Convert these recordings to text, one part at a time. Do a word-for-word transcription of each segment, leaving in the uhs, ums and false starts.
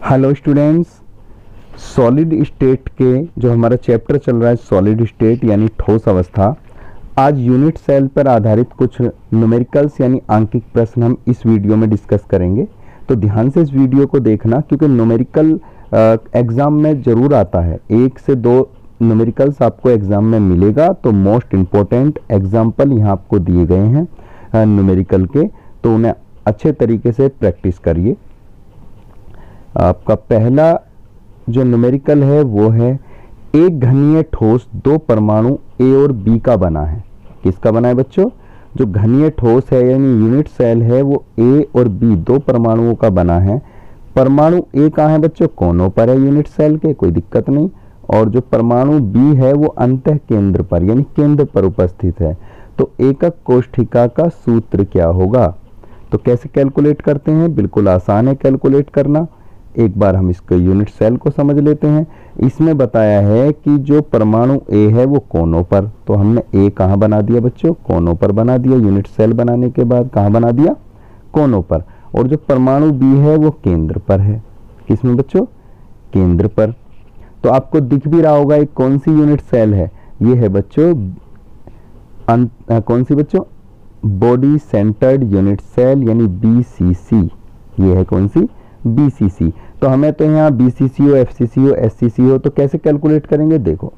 Hello students, solid state के जो हमारा चैप्टर चल रहा है सॉलिड स्टेट यानी ठोस अवस्था, आज यूनिट सेल पर आधारित कुछ न्यूमेरिकल्स यानी आंकिक प्रश्न हम इस वीडियो में डिस्कस करेंगे। तो ध्यान से इस वीडियो को देखना क्योंकि न्यूमेरिकल एग्जाम में ज़रूर आता है। एक से दो न्यूमेरिकल्स आपको एग्जाम में मिलेगा, तो मोस्ट इम्पोर्टेंट एग्जाम्पल यहाँ आपको दिए गए हैं न्यूमेरिकल के, तो उन्हें अच्छे तरीके से प्रैक्टिस करिए। आपका पहला जो न्यूमेरिकल है वो है एक घनीय ठोस दो परमाणु ए और बी का बना है। किसका बना है बच्चों? जो घनीय ठोस है यानी यूनिट सेल है वो ए और बी दो परमाणुओं का बना है। परमाणु ए कहाँ है बच्चों? कोनों पर है यूनिट सेल के, कोई दिक्कत नहीं। और जो परमाणु बी है वो अंतः केंद्र पर यानी केंद्र पर उपस्थित है। तो एकक कोष्ठिका का सूत्र क्या होगा? तो कैसे कैलकुलेट करते हैं? बिल्कुल आसान है कैलकुलेट करना। एक बार हम इसके यूनिट सेल को समझ लेते हैं। इसमें बताया है कि जो परमाणु ए है वो कोनों पर, तो हमने ए कहाँ बना दिया बच्चों? कोनों पर बना दिया। यूनिट सेल बनाने के बाद कहाँ बना दिया? कोनों पर। और जो परमाणु बी है वो केंद्र पर है। किसमें बच्चों? केंद्र पर। तो आपको दिख भी रहा होगा एक कौन सी यूनिट सेल है। ये है बच्चों अं, आ, कौन सी बच्चों? बॉडी सेंटर्ड यूनिट सेल यानी बी सी सी। ये है कौन सी? बी सी सी। तो हमें तो यहाँ बी सी सी हो, एफ सी सी हो, एस सी सी हो, तो कैसे कैलकुलेट करेंगे? देखो,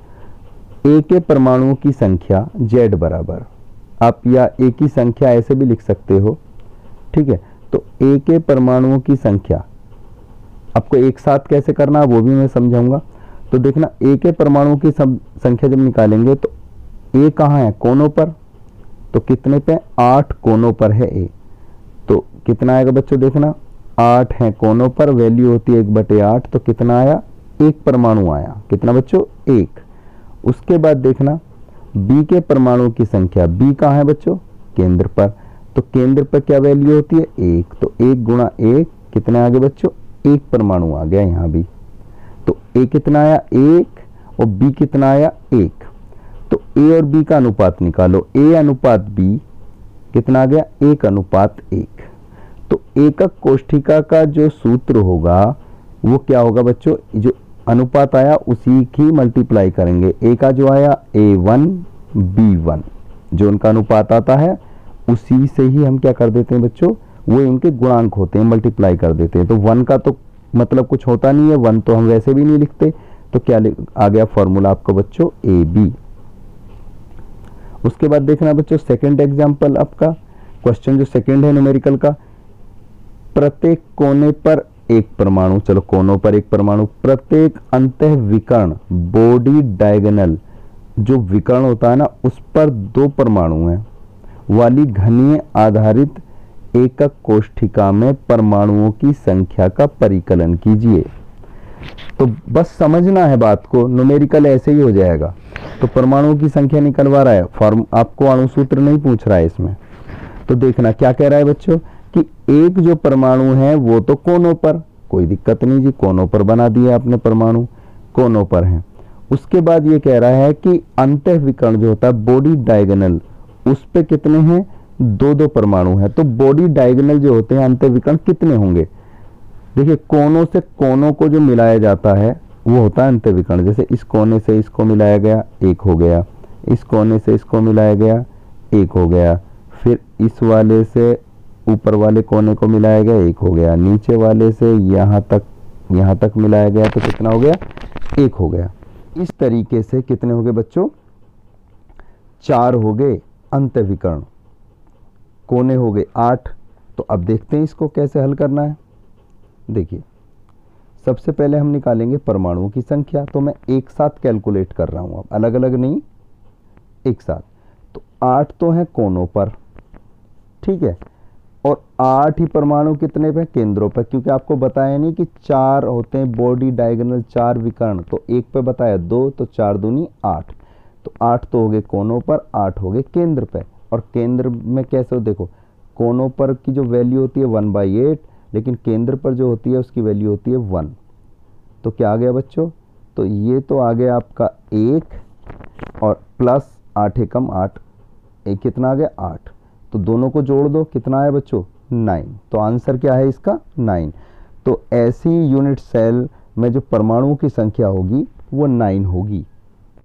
ए के परमाणुओं की संख्या जेड बराबर, आप या ए की संख्या ऐसे भी लिख सकते हो, ठीक है। तो ए के परमाणुओं की संख्या आपको एक साथ कैसे करना वो भी मैं समझाऊंगा। तो देखना, ए के परमाणुओं की संख्या जब निकालेंगे तो ए कहाँ है? कोनों पर। तो कितने पे? आठ कोनों पर है ए। तो कितना आएगा बच्चों? देखना, आठ है कोनों पर, वैल्यू होती है एक बटे आठ, तो कितना आया? एक परमाणु आया। कितना बच्चों? एक। उसके बाद देखना, बी के परमाणु की संख्या, बी कहाँ है बच्चों? केंद्र पर। तो केंद्र पर क्या वैल्यू होती है? एक। तो एक गुणा एक कितने आ गए बच्चों? एक परमाणु आ गया यहाँ भी। तो ए कितना आया? एक। और बी कितना आया? एक। तो ए और बी का अनुपात निकालो। ए अनुपात बी कितना आ गया? एक अनुपात एक। तो एकक कोष्ठिका का जो सूत्र होगा वो क्या होगा बच्चों? जो अनुपात आया उसी की मल्टीप्लाई करेंगे। ए का जो आया ए वन बी वन, जो उनका अनुपात आता है उसी से ही हम क्या कर देते हैं बच्चों? वो उनके गुणांक होते हैं, मल्टीप्लाई कर देते हैं। तो वन का तो मतलब कुछ होता नहीं है, वन तो हम वैसे भी नहीं लिखते। तो क्या आ गया फॉर्मूला आपको बच्चों? A B. उसके बाद देखना बच्चों सेकेंड एग्जाम्पल, आपका क्वेश्चन जो सेकेंड है न्यूमेरिकल का, प्रत्येक कोने पर एक परमाणु, चलो कोनों पर एक परमाणु, प्रत्येक अंतः विकर्ण बॉडी डायगोनल, जो विकर्ण होता है ना उस पर दो परमाणु हैं वाली घनीय आधारित एकक कोष्ठिका में परमाणुओं की संख्या का परिकलन कीजिए। तो बस समझना है बात को, न्यूमेरिकल ऐसे ही हो जाएगा। तो परमाणुओं की संख्या निकलवा रहा है, फॉर्म आपको अणुसूत्र नहीं पूछ रहा है इसमें। तो देखना क्या कह रहा है बच्चों कि एक जो परमाणु है वो तो कोनों पर, कोई दिक्कत नहीं जी, कोनों पर बना दिया आपने, परमाणु कोनों पर है। उसके बाद ये कह रहा है कि अंतः विकर्ण जो होता है बॉडी डायगोनल, उस पे कितने हैं? दो दो परमाणु हैं। तो बॉडी डायगोनल जो होते हैं अंतः विकर्ण कितने होंगे? देखिए, कोनों से कोनों को जो मिलाया जाता है वो होता है अंतः विकर्ण। जैसे इस कोने से इसको मिलाया गया, एक हो गया। इस कोने से इसको मिलाया गया, एक हो गया। फिर इस वाले से ऊपर वाले कोने को मिलाया गया, एक हो गया। नीचे वाले से यहाँ तक यहाँ तक मिलाया गया तो कितना हो गया? एक हो गया। इस तरीके से कितने हो गए बच्चों? चार हो गए अंतः विकर्ण। कोने हो गए आठ। तो अब देखते हैं इसको कैसे हल करना है। देखिए, सबसे पहले हम निकालेंगे परमाणुओं की संख्या। तो मैं एक साथ कैलकुलेट कर रहा हूँ, अब अलग अलग नहीं, एक साथ। तो आठ तो है कोनों पर, ठीक है। और आठ ही परमाणु कितने पे? केंद्रों पे, क्योंकि आपको बताया नहीं कि चार होते हैं बॉडी डायगोनल, चार विकर्ण। तो एक पे बताया दो, तो चार दूनी आठ। तो आठ तो हो गए कोनों पर, आठ हो गए केंद्र पे। और केंद्र में कैसे हो? देखो, कोनों पर की जो वैल्यू होती है वन बाई एट, लेकिन केंद्र पर जो होती है उसकी वैल्यू होती है वन। तो क्या आ गया बच्चों? तो ये तो आ गया आपका एक और प्लस आठ एकम आठ, एक कितना आ गया? आठ। तो दोनों को जोड़ दो, कितना आया बच्चों? नाइन। तो आंसर क्या है इसका? नाइन। तो ऐसी यूनिट सेल में जो परमाणुओं की संख्या होगी वो नाइन होगी।